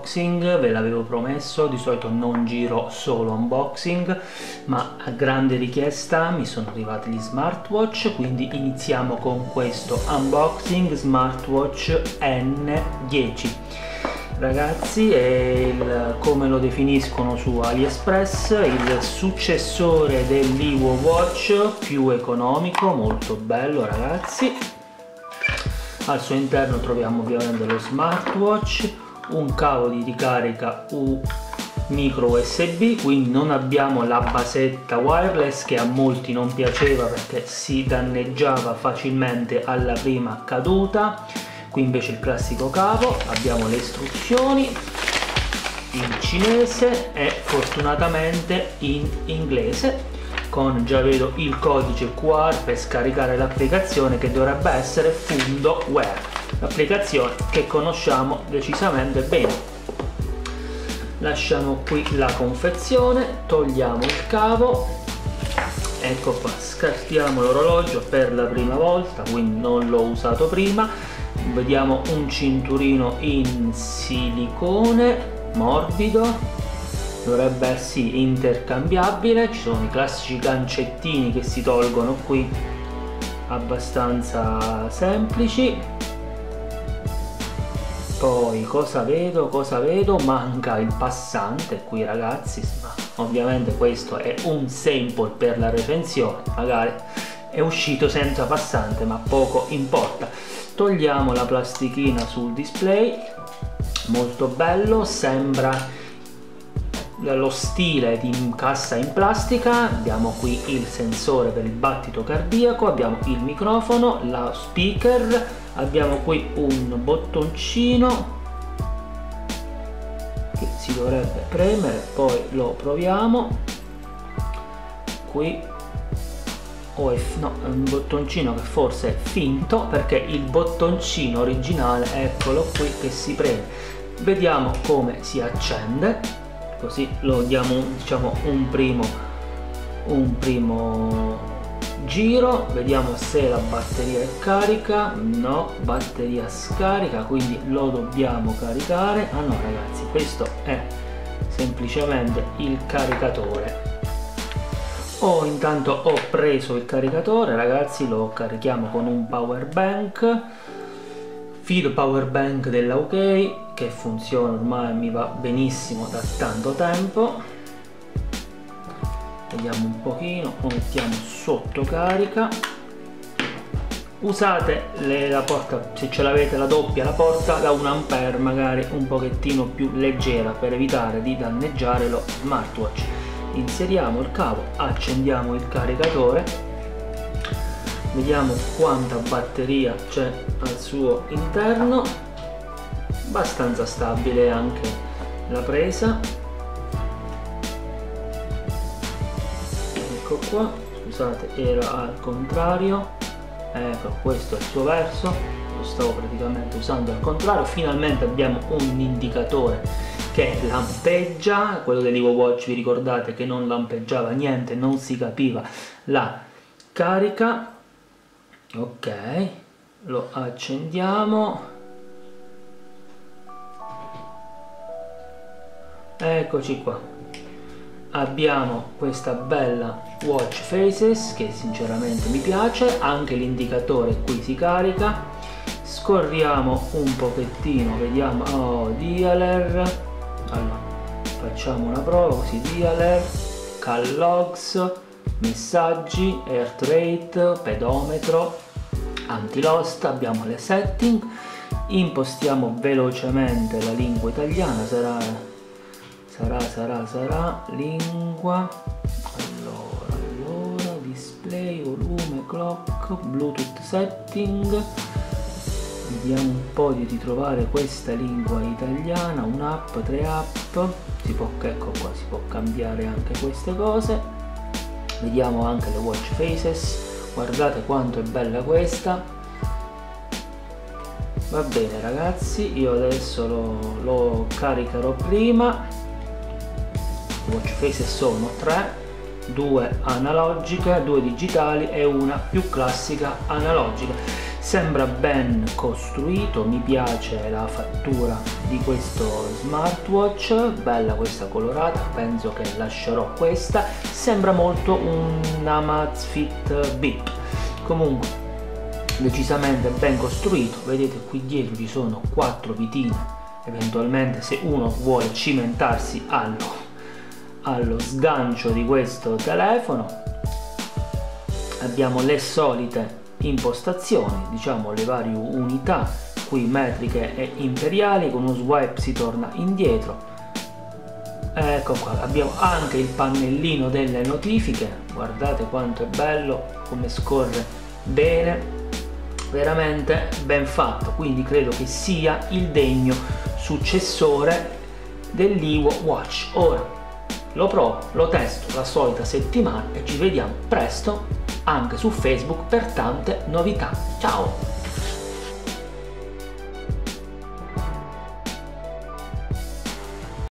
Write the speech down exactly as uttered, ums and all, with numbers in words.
unboxing, ve l'avevo promesso, di solito non giro solo unboxing, ma a grande richiesta mi sono arrivati gli smartwatch, quindi iniziamo con questo unboxing smartwatch N dieci. Ragazzi, è il, come lo definiscono su AliExpress, il successore dell'EvoWatch, più economico, molto bello ragazzi. Al suo interno troviamo ovviamente lo smartwatch, un cavo di ricarica U micro U S B, quindi non abbiamo la basetta wireless che a molti non piaceva perché si danneggiava facilmente alla prima caduta. Qui invece il classico cavo, abbiamo le istruzioni in cinese e fortunatamente in inglese, con già vedo il codice Q R per scaricare l'applicazione che dovrebbe essere FundoWear, l'applicazione che conosciamo decisamente bene. Lasciamo qui la confezione, togliamo il cavo, ecco qua, scartiamo l'orologio per la prima volta, quindi non l'ho usato prima. Vediamo un cinturino in silicone morbido, dovrebbe essere intercambiabile, ci sono i classici gancettini che si tolgono qui, abbastanza semplici. Poi cosa vedo? Cosa vedo? Manca il passante qui ragazzi, ma ovviamente questo è un sample per la recensione, magari è uscito senza passante, ma poco importa. Togliamo la plastichina sul display, molto bello, sembra lo stile di cassa in plastica. Abbiamo qui il sensore per il battito cardiaco, abbiamo il microfono, la speaker, abbiamo qui un bottoncino che si dovrebbe premere, poi lo proviamo. Qui o è, no, è un bottoncino che forse è finto, perché il bottoncino originale, eccolo qui, che si preme. Vediamo come si accende, così lo diamo, diciamo, un primo un primo giro, vediamo se la batteria è carica. No, batteria scarica, quindi lo dobbiamo caricare. Ah no ragazzi, questo è semplicemente il caricatore. Oh, intanto ho preso il caricatore ragazzi, lo carichiamo con un power bank, filo power bank della U K che funziona ormai, mi va benissimo da tanto tempo. Vediamo un pochino, lo mettiamo sotto carica. Usate le, la porta, se ce l'avete la doppia, la porta da un ampere, magari un pochettino più leggera, per evitare di danneggiare lo smartwatch. Inseriamo il cavo, accendiamo il caricatore, vediamo quanta batteria c'è al suo interno, abbastanza stabile anche la presa. Ecco qua, scusate, era al contrario, ecco, questo è il suo verso, lo stavo praticamente usando al contrario. Finalmente abbiamo un indicatore che lampeggia, quello dell'EvoWatch vi ricordate che non lampeggiava niente, non si capiva la carica. Ok, lo accendiamo, eccoci qua, abbiamo questa bella watch faces che sinceramente mi piace, anche l'indicatore qui si carica. Scorriamo un pochettino, vediamo, oh, dialer. Allora, facciamo una prova così, dialer, call logs, messaggi, heart rate, pedometro, anti-lost, abbiamo le setting, impostiamo velocemente la lingua italiana, sarà, sarà, sarà, sarà, lingua, allora, allora, display, volume, clock, bluetooth setting. Vediamo un po' di ritrovare questa lingua italiana, un'app, tre app, si può, ecco qua, si può cambiare anche queste cose. Vediamo anche le watch faces, guardate quanto è bella questa. Va bene ragazzi, io adesso lo, lo caricherò prima. Le watch faces sono tre, due analogiche, due digitali e una più classica analogica. Sembra ben costruito, mi piace la fattura di questo smartwatch, bella questa colorata, penso che lascerò questa. Sembra molto un Amazfit Bip, comunque decisamente ben costruito. Vedete qui dietro ci sono quattro vitine, eventualmente se uno vuole cimentarsi allo, allo sgancio di questo telefono. Abbiamo le solite impostazioni, diciamo le varie unità, qui metriche e imperiali, con uno swipe si torna indietro. Ecco qua, abbiamo anche il pannellino delle notifiche, guardate quanto è bello, come scorre bene, veramente ben fatto, quindi credo che sia il degno successore dell'Ivo Watch. Ora lo provo, lo testo la solita settimana e ci vediamo presto anche su Facebook per tante novità. Ciao!